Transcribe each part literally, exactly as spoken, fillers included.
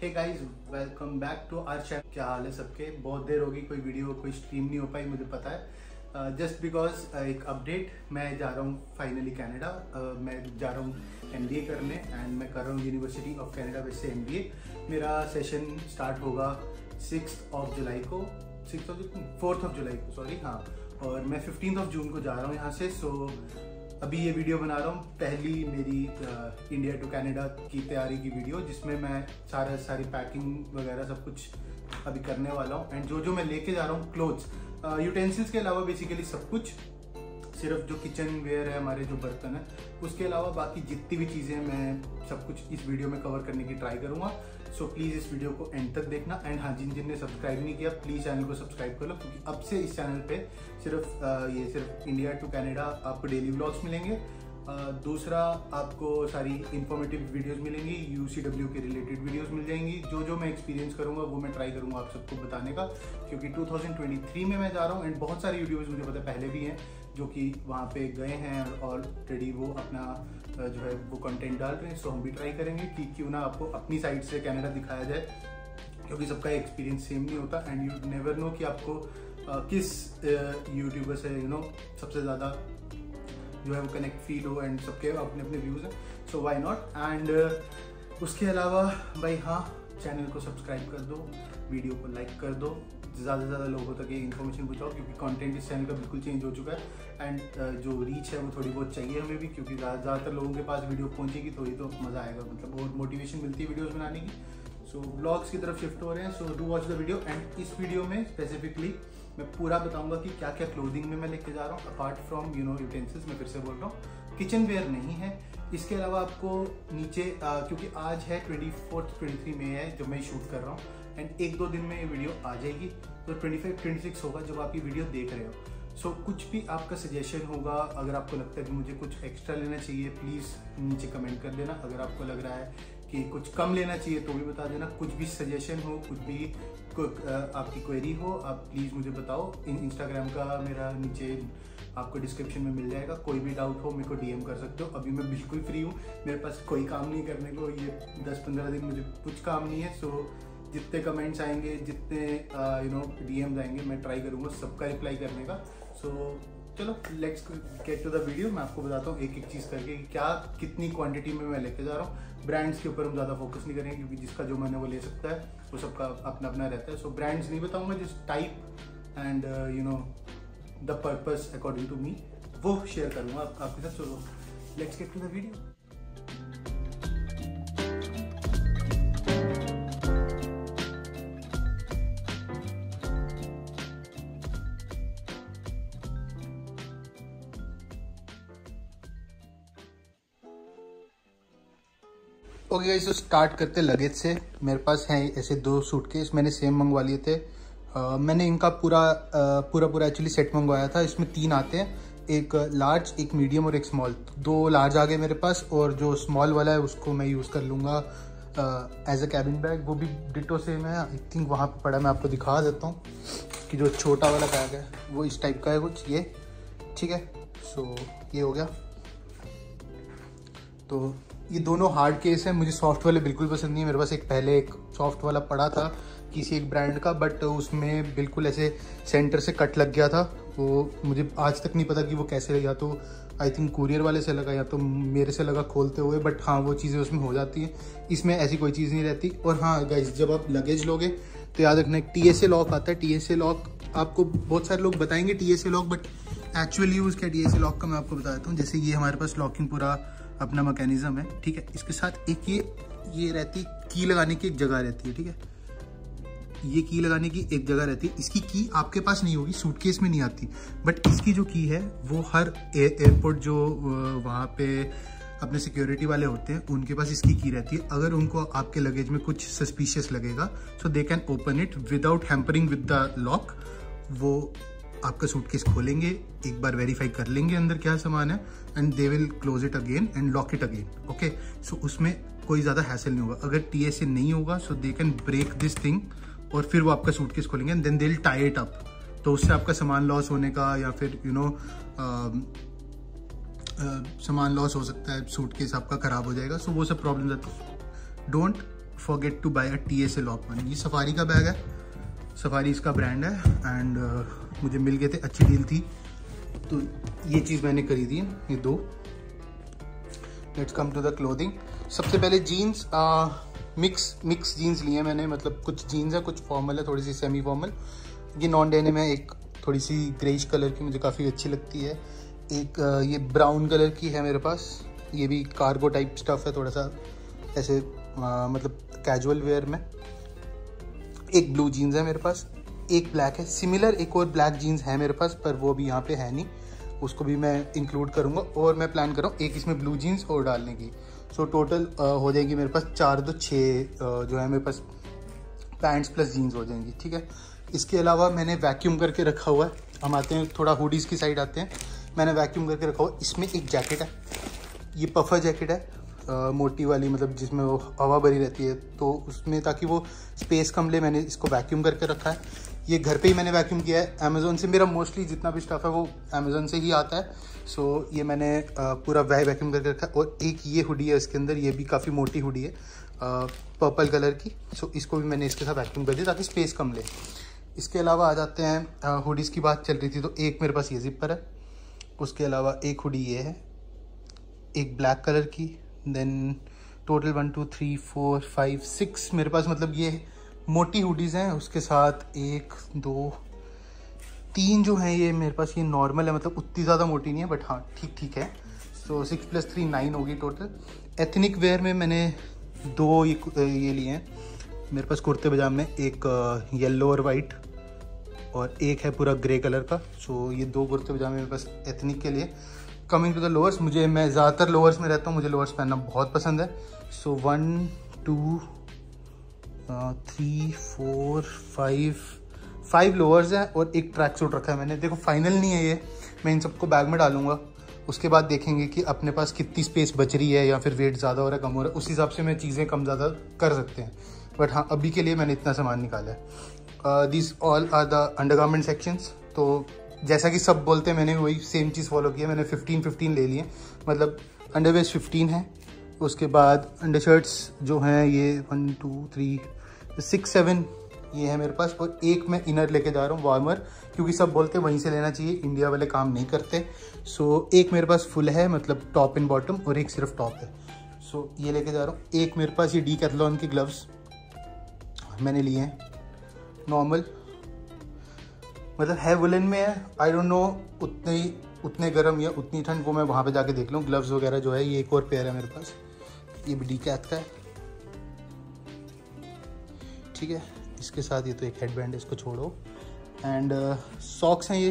Hey guys, welcome back to our channel. क्या हाल है सबके? बहुत देर होगी, कोई वीडियो कोई स्ट्रीम नहीं हो पाई, मुझे पता है। जस्ट uh, बिकॉज uh, एक अपडेट, मैं जा रहा हूँ फाइनली कनाडा। uh, मैं जा रहा हूँ एमबीए करने एंड मैं कर रहा हूँ यूनिवर्सिटी ऑफ कनाडा वेस्ट से एमबीए। मेरा सेशन स्टार्ट होगा सिक्स ऑफ जुलाई को, six of fourth of July को सॉरी हाँ, और मैं फिफ्टीन ऑफ जून को जा रहा हूँ यहाँ से। सो अभी ये वीडियो बना रहा हूँ, पहली मेरी इंडिया टू कनाडा की तैयारी की वीडियो, जिसमें मैं सारा सारी पैकिंग वगैरह सब कुछ अभी करने वाला हूँ। एंड जो जो मैं लेके जा रहा हूँ, क्लोथ्स, यूटेंसिल्स के अलावा बेसिकली सब कुछ, सिर्फ जो किचन वेयर है, हमारे जो बर्तन है, उसके अलावा बाकी जितनी भी चीज़ें मैं सब कुछ इस वीडियो में कवर करने की ट्राई करूँगा। सो प्लीज़ इस वीडियो को एंड तक देखना। एंड हाँ, जिन जिन ने सब्सक्राइब नहीं किया प्लीज़ चैनल को सब्सक्राइब कर लो, क्योंकि अब से इस चैनल पे सिर्फ ये सिर्फ इंडिया टू कनाडा आपको डेली व्लॉग्स मिलेंगे। दूसरा, आपको सारी इंफॉर्मेटिव वीडियोस मिलेंगी, यूसीडब्ल्यू के रिलेटेड वीडियोस मिल जाएंगी। जो जो मैं एक्सपीरियंस करूंगा वो मैं ट्राई करूंगा आप सबको बताने का, क्योंकि टू थाउजेंड ट्वेंटी थ्री में मैं जा रहा हूँ। एंड बहुत सारे यूट्यूबर्स मुझे पता है पहले भी हैं जो कि वहाँ पे गए हैं और ऑलरेडी वो अपना जो है वो कंटेंट डाल रहे हैं। सो हम भी ट्राई करेंगे कि क्यों ना आपको अपनी साइड से कनाडा दिखाया जाए, क्योंकि सबका एक्सपीरियंस सेम नहीं होता। एंड यू नेवर नो कि आपको uh, किस यूट्यूबर से यू नो सबसे ज़्यादा जो है वो कनेक्ट फील हो, एंड सबके अपने अपने व्यूज़ हैं। सो वाई नॉट। एंड उसके अलावा भाई हाँ, चैनल को सब्सक्राइब कर दो, वीडियो को लाइक कर दो, ज़्यादा से ज़्यादा लोगों तक ये इन्फॉर्मेशन पहुँचाओ, क्योंकि कंटेंट इस चैनल का बिल्कुल चेंज हो चुका है। एंड uh, जो रीच है वो थोड़ी बहुत चाहिए हमें भी, क्योंकि ज़्यादातर लोगों के पास वीडियो पहुँचेगी थोड़ी तो मज़ा आएगा, मतलब और मोटिवेशन मिलती है वीडियोज़ बनाने की। सो so, ब्लॉग्स की तरफ शिफ्ट हो रहे हैं। So do watch the video. And इस वीडियो में स्पेसिफिकली मैं पूरा बताऊंगा कि क्या क्या क्लोथिंग में मैं लेके जा रहा हूँ, apart from you know utensils. मैं फिर से बोल रहा हूँ, किचन वेयर नहीं है। इसके अलावा आपको नीचे आ, क्योंकि आज है ट्वेंटी फोर्थ ट्वेंटी थ्री में है जब मैं शूट कर रहा हूँ, एंड एक दो दिन में ये वीडियो आ जाएगी, तो ट्वेंटी फाइव ट्वेंटी सिक्स होगा जब आप ये वीडियो देख रहे हो। सो so, कुछ भी आपका सजेशन होगा, अगर आपको लगता है कि मुझे कुछ एक्स्ट्रा लेना चाहिए, प्लीज़ नीचे कमेंट कर देना। अगर आपको लग रहा है कि कुछ कम लेना चाहिए तो भी बता देना। कुछ भी सजेशन हो, कुछ भी आपकी क्वेरी हो, आप प्लीज़ मुझे बताओ। इन इंस्टाग्राम का मेरा नीचे आपको डिस्क्रिप्शन में मिल जाएगा। कोई भी डाउट हो मेरे को डीएम कर सकते हो। अभी मैं बिल्कुल फ्री हूँ, मेरे पास कोई काम नहीं करने को, ये दस पंद्रह दिन मुझे कुछ काम नहीं है। सो जितने कमेंट्स आएंगे, जितने यू नो डीएम्स आएंगे, मैं ट्राई करूँगा सबका रिप्लाई करने का। सो चलो let's get to the video. मैं आपको बताता हूँ एक एक चीज़ करके क्या कितनी क्वांटिटी में मैं लेके जा रहा हूँ। ब्रांड्स के ऊपर हम ज़्यादा फोकस नहीं करेंगे, क्योंकि जिसका जो मन है वो ले सकता है, वो सबका अपना अपना रहता है। सो ब्रांड्स नहीं बताऊँगा, just type and you know the purpose according to me वो शेयर करूँगा आप, आपके साथ। So let's get to the video. Okay guys, तो स्टार्ट करते लगेज से। मेरे पास हैं ऐसे दो सूटकेस, मैंने सेम मंगवा लिए थे। uh, मैंने इनका पूरा uh, पूरा पूरा एक्चुअली सेट मंगवाया था। इसमें तीन आते हैं, एक लार्ज, एक मीडियम और एक स्मॉल। दो लार्ज आ गए मेरे पास, और जो स्मॉल वाला है उसको मैं यूज़ कर लूँगा एज अ कैबिन बैग। वो भी डिटो सेम है, आई थिंक वहाँ पे पड़ा, मैं आपको दिखा देता हूँ कि जो छोटा वाला बैग है वो इस टाइप का है कुछ, ये ठीक है। सो ये हो गया। तो ये दोनों हार्ड केस है, मुझे सॉफ्ट वाले बिल्कुल पसंद नहीं है। मेरे पास एक पहले एक सॉफ्ट वाला पड़ा था किसी एक ब्रांड का, बट उसमें बिल्कुल ऐसे सेंटर से कट लग गया था। वो मुझे आज तक नहीं पता कि वो कैसे लगा, तो आई थिंक कुरियर वाले से लगा या तो मेरे से लगा खोलते हुए, बट हाँ वो चीज़ें उसमें हो जाती हैं। इसमें ऐसी कोई चीज़ नहीं रहती। और हाँ गाइस, जब आप लगेज लोगे तो याद रखना एक टी एस ए लॉक आता है। टी एस ए लॉक आपको बहुत सारे लोग बताएंगे T S A lock, but actually use क्या टी एस ए लॉक का मैं आपको बता देता हूँ। जैसे ये हमारे पास लॉकिंग पूरा अपना मैकेनिज्म है, ठीक है। इसके साथ एक ये ये रहती है की लगाने की एक जगह रहती है, ठीक है। ये की लगाने की एक जगह रहती है। इसकी की आपके पास नहीं होगी, सूटकेस में नहीं आती, बट इसकी जो की है वो हर एयरपोर्ट जो वहाँ पे अपने सिक्योरिटी वाले होते हैं उनके पास इसकी की रहती है। अगर उनको आपके लगेज में कुछ सस्पिशियस लगेगा, so they can open it without hampering with the lock. वो आपका सूटकेस खोलेंगे, एक बार वेरीफाई कर लेंगे अंदर क्या सामान है, and they will close it again and lock it again. Okay, so उसमें कोई ज़्यादा हैसल नहीं होगा। अगर टी एस ए नहीं होगा, so they can break this thing, और फिर वो आपका सूटकेस खोलेंगे and then they will tie it up. तो उससे आपका सामान लॉस होने का या फिर यू नो सामान लॉस हो सकता है, सूटकेस आपका ख़राब हो जाएगा। सो वो सब प्रॉब्लम आती है। Don't forget to buy a T S A lock one. ये सफारी का बैग है, सफारी इसका ब्रांड है एंड uh, मुझे मिल गए थे, अच्छी डील थी तो ये चीज़ मैंने खरीदी है, ये दो। Let's come to the clothing. सबसे पहले जीन्स, मिक्स मिक्स जीन्स लिए मैंने, मतलब कुछ जीन्स है कुछ फॉर्मल है, थोड़ी सी सेमी फॉर्मल। ये नॉन डेनिम है, एक थोड़ी सी ग्रेइश कलर की मुझे काफ़ी अच्छी लगती है। एक uh, ये ब्राउन कलर की है मेरे पास, ये भी कार्गो टाइप स्टफ है, थोड़ा सा ऐसे uh, मतलब कैजुअल वेयर में। एक ब्लू जीन्स है मेरे पास, एक ब्लैक है। सिमिलर एक और ब्लैक जीन्स है मेरे पास पर वो भी यहाँ पे है नहीं, उसको भी मैं इंक्लूड करूँगा। और मैं प्लान कर रहा हूँ एक इसमें ब्लू जीन्स और डालने की। सो so, टोटल uh, हो जाएगी मेरे पास चार दो छः uh, जो है मेरे पास पैंट्स प्लस जीन्स हो जाएंगी, ठीक है। इसके अलावा मैंने वैक्यूम करके रखा हुआ है, हम आते हैं थोड़ा हुडीज़ की साइड आते हैं। मैंने वैक्यूम करके रखा हुआ, इसमें एक जैकेट है, ये पफर जैकेट है, आ, मोटी वाली, मतलब जिसमें वो हवा भरी रहती है तो उसमें, ताकि वो स्पेस कम ले, मैंने इसको वैक्यूम करके रखा है। ये घर पे ही मैंने वैक्यूम किया है अमेज़ोन से, मेरा मोस्टली जितना भी स्टफ़ है वो अमेज़ोन से ही आता है। सो ये मैंने आ, पूरा वै वैक्यूम करके रखा है। और एक ये हुडी है इसके अंदर, ये भी काफ़ी मोटी हुडी है पर्पल कलर की। सो इसको भी मैंने इसके साथ वैक्यूम कर दिया ताकि स्पेस कम ले। इसके अलावा आ जाते हैं हुडीज़ की बात चल रही थी तो एक मेरे पास ये जिपर है, उसके अलावा एक हुडी ये है, एक ब्लैक कलर की, then total one two three four five six मेरे पास, मतलब ये मोटी हुडीज़ हैं। उसके साथ एक दो तीन जो हैं ये मेरे पास ये नॉर्मल है, मतलब उतनी ज़्यादा मोटी नहीं है बट हाँ ठीक ठीक है। So six plus three nine होगी टोटल। एथनिक वेयर में मैंने दो ये ये लिए हैं मेरे पास कुर्ते पजामे, एक येलो और वाइट और एक है पूरा ग्रे कलर का। सो ये दो कुर्ते पजामे मेरे पास एथनिक के लिए। कमिंग टू द लोअर्स, मुझे मैं ज़्यादातर लोअर्स में रहता हूँ, मुझे लोअर्स पहनना बहुत पसंद है। So one two three four five five lowers हैं और एक ट्रैक सूट रखा है मैंने। देखो फाइनल नहीं है ये, मैं इन सबको बैग में डालूंगा, उसके बाद देखेंगे कि अपने पास कितनी स्पेस बच रही है या फिर वेट ज़्यादा हो रहा है कम हो रहा है, उस हिसाब से मैं चीज़ें कम ज़्यादा कर सकते हैं। बट हाँ अभी के लिए मैंने इतना सामान निकाला है। This all are the undergarment sections. तो जैसा कि सब बोलते हैं मैंने वही सेम चीज़ फॉलो की है, मैंने फिफ्टीन फिफ्टीन ले लिए, मतलब अंडरवेयर्स फिफ्टीन है, उसके बाद अंडर शर्ट्स जो हैं ये one two three six seven ये है मेरे पास, और एक मैं इनर लेके जा रहा हूँ वार्मर, क्योंकि सब बोलते हैं वहीं से लेना चाहिए, इंडिया वाले काम नहीं करते। सो एक मेरे पास फुल है, मतलब टॉप एंड बॉटम, और एक सिर्फ टॉप है। सो ये लेके जा रहा हूँ। एक मेरे पास ये डीकैथलॉन की ग्लव्स मैंने लिए हैं नॉर्मल, मतलब है वुलन में है, आई डोंट नो उतने उतने गर्म या उतनी ठंड, वो मैं वहाँ पे जाके देख लूँ। ग्लव्स वगैरह जो है ये एक और पेयर है मेरे पास, ये भी डीकैथ का है, ठीक है। इसके साथ ये तो एक हेडबैंड है, इसको छोड़ो। एंड सॉक्स हैं ये,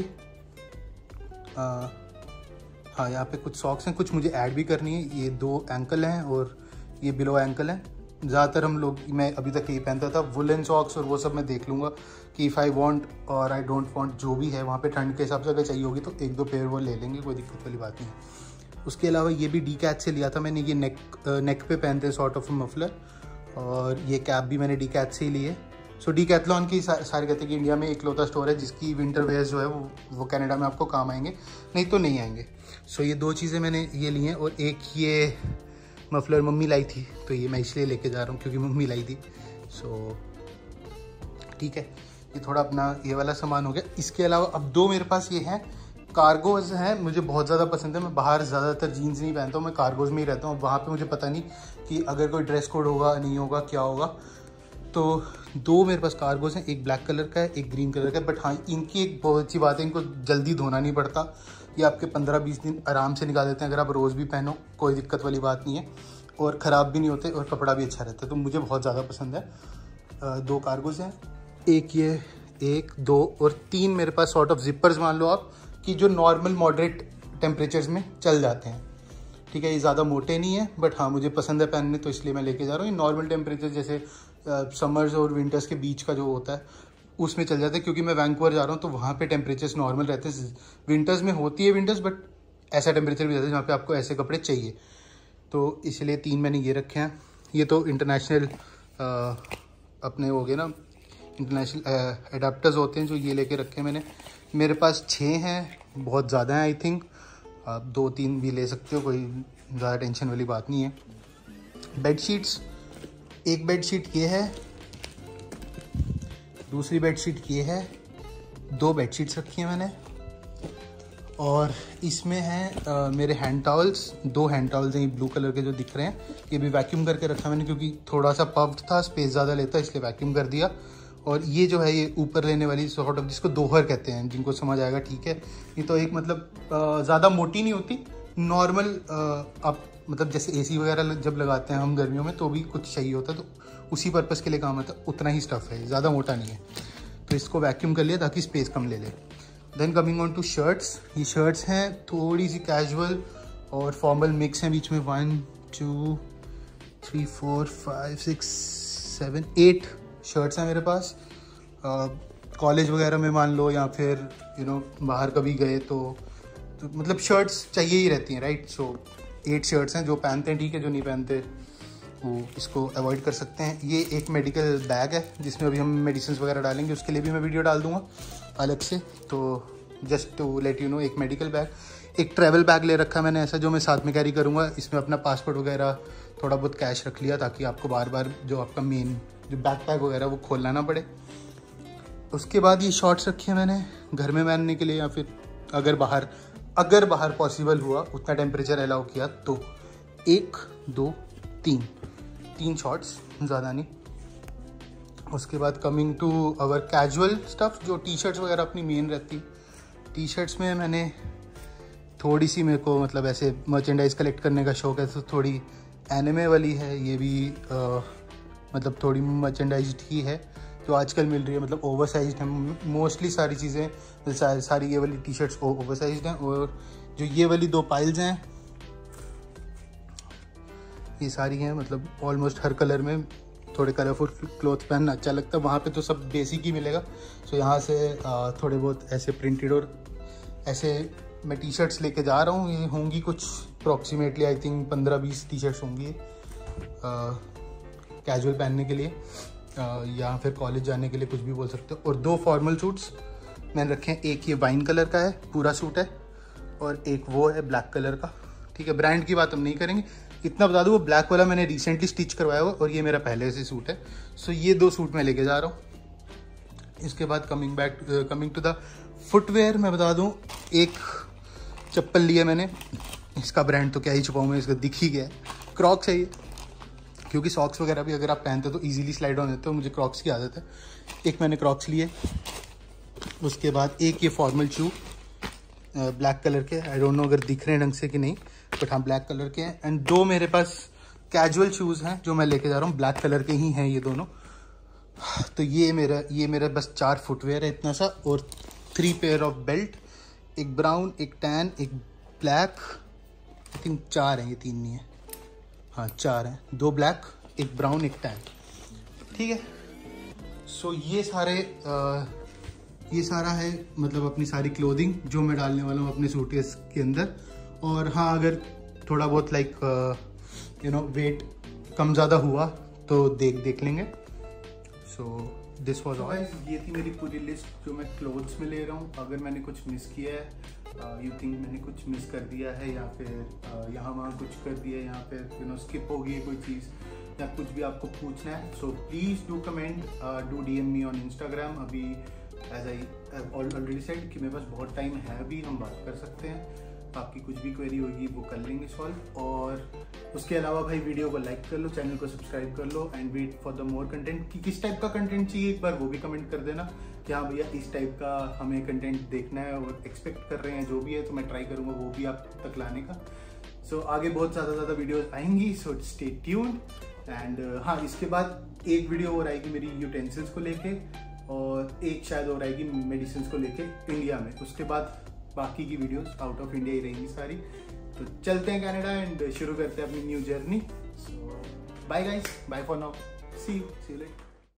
uh, हाँ यहाँ पे कुछ सॉक्स हैं, कुछ मुझे ऐड भी करनी है। ये दो एंकल हैं और ये बिलो एंकल हैं। ज़्यादातर हम लोग, मैं अभी तक यही पहनता था, वुलन सॉक्स और वो सब मैं देख लूँगा कि इफ़ आई वांट और आई डोंट वांट, जो भी है वहाँ पे ठंड के हिसाब से अगर चाहिए होगी तो एक दो पेयर वो ले लेंगे, कोई दिक्कत वाली बात नहीं है। उसके अलावा ये भी डीकैथ से लिया था मैंने, ये नेक नेक पे पहनते हैं सॉर्ट ऑफ मफलर, और ये कैप भी मैंने डीकैथ से ही ली है। सो डीकैथलॉन की सा, सारे कहते हैं कि इंडिया में एक लौता स्टोर है जिसकी विंटर वेयर्स जो है वो वो कनाडा में आपको काम आएंगे, नहीं तो नहीं आएंगे। सो ये दो चीज़ें मैंने ये ली हैं, और एक ये मफलर मम्मी लाई थी तो ये मैं इसलिए लेके जा रहा हूँ क्योंकि मम्मी लाई थी। सो ठीक है, ये थोड़ा अपना ये वाला सामान हो गया। इसके अलावा अब दो मेरे पास ये हैं कार्गोज हैं, मुझे बहुत ज़्यादा पसंद है। मैं बाहर ज़्यादातर जीन्स नहीं पहनता हूँ, मैं कार्गोज में ही रहता हूँ। वहाँ पे मुझे पता नहीं कि अगर कोई ड्रेस कोड होगा नहीं होगा क्या होगा। तो दो मेरे पास कार्गोज हैं, एक ब्लैक कलर का है, एक ग्रीन कलर का है। बट हाँ इनकी एक बहुत अच्छी बात है, इनको जल्दी धोना नहीं पड़ता, ये आपके पंद्रह बीस दिन आराम से निकाल देते हैं। अगर आप रोज़ भी पहनो कोई दिक्कत वाली बात नहीं है, और ख़राब भी नहीं होते, और कपड़ा भी अच्छा रहता है, तो मुझे बहुत ज़्यादा पसंद है। दो कार्गोज हैं, एक ये एक दो और तीन मेरे पास सॉर्ट ऑफ जिपर्स मान लो आप, कि जो नॉर्मल मॉडरेट टेम्परेचर्स में चल जाते हैं, ठीक है। ये ज़्यादा मोटे नहीं है बट हाँ मुझे पसंद है पहनने, तो इसलिए मैं लेके जा रहा हूँ। ये नॉर्मल टेम्परेचर जैसे समर्स और विंटर्स के बीच का जो होता है उसमें चल जाता है, क्योंकि मैं वैंकूवर जा रहा हूँ तो वहाँ पे टेम्परेचर्स नॉर्मल रहते हैं। विंटर्स में होती है विंटर्स, बट ऐसा टेम्परेचर भी रहता है जहाँ पे आपको ऐसे कपड़े चाहिए, तो इसलिए तीन मैंने ये रखे हैं। ये तो इंटरनेशनल अपने हो गए ना, इंटरनेशनल एडाप्टर्स होते हैं जो ये लेके रखे हैं मैंने। मेरे पास छः हैं, बहुत ज़्यादा हैं आई थिंक, आप दो तीन भी ले सकते हो, कोई ज़्यादा टेंशन वाली बात नहीं है। बेड शीट्स एक बेडशीट ये है, दूसरी बेडशीट ये है, दो बेडशीट्स रखी हैं मैंने, और इसमें हैं आ, मेरे हैंड टॉवल्स, दो हैंड टॉवल्स हैं ये ब्लू कलर के जो दिख रहे हैं, ये भी वैक्यूम करके रखा मैंने क्योंकि थोड़ा सा पफ्ड था, स्पेस ज़्यादा लेता इसलिए वैक्यूम कर दिया। और ये जो है ये ऊपर लेने वाली सॉर्ट ऑफ, जिसको दोहर कहते हैं, जिनको समझ आएगा ठीक है। ये तो एक मतलब ज़्यादा मोटी नहीं होती, नॉर्मल आप मतलब जैसे एसी वगैरह जब लगाते हैं हम गर्मियों में तो भी कुछ चाहिए होता है, तो उसी पर्पज़ के लिए काम आता है, उतना ही स्टफ़ है, ज़्यादा मोटा नहीं है। तो इसको वैक्यूम कर लिया ताकि स्पेस कम ले ले। Then coming on to shirts, ये शर्ट्स हैं थोड़ी सी कैजुअल और फॉर्मल मिक्स हैं बीच में। One two three four five six seven eight shirts हैं मेरे पास। कॉलेज uh, वगैरह में मान लो या फिर यू you नो know, बाहर कभी गए तो, तो मतलब शर्ट्स चाहिए ही रहती हैं, राइट। सो एट शर्ट्स हैं, जो पहनते हैं ठीक है, जो नहीं पहनते वो इसको अवॉइड कर सकते हैं। ये एक मेडिकल बैग है जिसमें अभी हम मेडिसिन वगैरह डालेंगे, उसके लिए भी मैं वीडियो डाल दूंगा अलग से। तो just to let you know, एक मेडिकल बैग, एक ट्रैवल बैग ले रखा मैंने ऐसा जो मैं साथ में कैरी करूँगा। इसमें अपना पासपोर्ट वगैरह, थोड़ा बहुत कैश रख लिया ताकि आपको बार बार जो आपका मेन जो बैकपैक वगैरह वो खोलना ना पड़े। उसके बाद ये शॉर्ट्स रखे हैं मैंने घर में पहनने के लिए, या फिर अगर बाहर अगर बाहर पॉसिबल हुआ उतना टेम्परेचर अलाउ किया तो एक दो तीन तीन शॉर्ट्स, ज़्यादा नहीं। उसके बाद coming to our casual stuff, जो टी शर्ट्स वगैरह अपनी मेन रहती। टी शर्ट्स में मैंने थोड़ी सी, मेरे को मतलब ऐसे मर्चेंडाइज कलेक्ट करने का शौक है, तो थोड़ी एनिमे वाली है ये भी, आ, मतलब थोड़ी मर्चेंडाइज ही है जो आजकल मिल रही है, मतलब ओवर साइज है मोस्टली सारी चीज़ें, सारी, सारी ये वाली टी शर्ट्स ओवर साइज हैं। और जो ये वाली दो पाइल्स हैं ये सारी हैं, मतलब ऑलमोस्ट हर कलर में। थोड़े कलरफुल क्लोथ पहनना अच्छा लगता है, वहाँ पे तो सब बेसिक ही मिलेगा। सो यहाँ से आ, थोड़े बहुत ऐसे प्रिंटेड और ऐसे मैं टी शर्ट्स लेके जा रहा हूँ। ये होंगी कुछ अप्रॉक्सीमेटली आई थिंक पंद्रह बीस टी शर्ट्स होंगी कैजुअल पहनने के लिए, या फिर कॉलेज जाने के लिए, कुछ भी बोल सकते हो। और दो फॉर्मल सूट्स मैंने रखे हैं, एक ये वाइन कलर का है पूरा सूट है, और एक वो है ब्लैक कलर का, ठीक है। ब्रांड की बात हम नहीं करेंगे, इतना बता दूँ वो ब्लैक वाला मैंने रिसेंटली स्टिच करवाया हुआ, और ये मेरा पहले से सूट है। सो ये दो सूट मैं लेके जा रहा हूँ। इसके बाद coming back coming to the footwear, मैं बता दूँ एक चप्पल लिया मैंने, इसका ब्रांड तो क्या ही छुपाऊँ मैं, इसका दिख ही गया, क्रॉक्स है ये, क्योंकि सॉक्स वगैरह भी अगर आप पहनते हो तो इजीली स्लाइड ऑन होते हो, मुझे क्रॉक्स की आदत है। एक मैंने क्रॉक्स लिए। उसके बाद एक ये फॉर्मल शू ब्लैक कलर के, आई डोंट नो अगर दिख रहे हैं ढंग से कि नहीं, बट हाँ ब्लैक कलर के हैं। एंड दो मेरे पास कैजुअल शूज़ हैं जो मैं लेके जा रहा हूँ, ब्लैक कलर के ही हैं ये दोनों। तो ये मेरा ये मेरा बस चार फुटवेयर है इतना सा, और थ्री पेयर ऑफ बेल्ट, एक ब्राउन, एक टैन, एक ब्लैक, आई थिंक चार हैं, ये तीन नहीं है, हाँ चार हैं, दो ब्लैक, एक ब्राउन, एक टैन, ठीक है। सो so, ये सारे आ, ये सारा है मतलब अपनी सारी क्लोथिंग जो मैं डालने वाला हूँ अपने सूटकेस के अंदर। और हाँ अगर थोड़ा बहुत लाइक यू नो वेट कम ज़्यादा हुआ तो देख देख लेंगे। So this was all. ये थी मेरी पूरी लिस्ट जो मैं क्लोथ्स में ले रहा हूँ। अगर मैंने कुछ मिस किया है, यू थिंक मैंने कुछ मिस कर दिया है, या फिर uh, यहाँ वहाँ कुछ कर दिया है, या फिर यू नो स्किप हो गई है कोई चीज़, या कुछ भी आपको पूछना है, so please do comment, do D M me on Instagram. अभी एज आई ऑलरेडी सेड कि मेरे पास बहुत टाइम है, अभी हम बात कर सकते हैं, आपकी कुछ भी क्वेरी होगी वो कर लेंगे सॉल्व। और उसके अलावा भाई वीडियो को लाइक कर लो, चैनल को सब्सक्राइब कर लो, and wait for the more content. कि किस टाइप का कंटेंट चाहिए एक बार वो भी कमेंट कर देना कि हाँ भैया इस टाइप का हमें कंटेंट देखना है और एक्सपेक्ट कर रहे हैं, जो भी है तो मैं ट्राई करूँगा वो भी आप तक लाने का। सो so, आगे बहुत ज़्यादा ज़्यादा वीडियोस आएंगी, सो स्टे ट्यून्ड। एंड हाँ इसके बाद एक वीडियो और आएगी मेरी यूटेंसिल्स को लेके, और एक शायद और आएगी मेडिसिन को लेके इंडिया में। उसके बाद बाकी की वीडियोस आउट ऑफ इंडिया ही रहेंगी सारी। तो चलते हैं कनाडा एंड शुरू करते हैं अपनी new journey. So bye guys, bye for now, see you see you letter.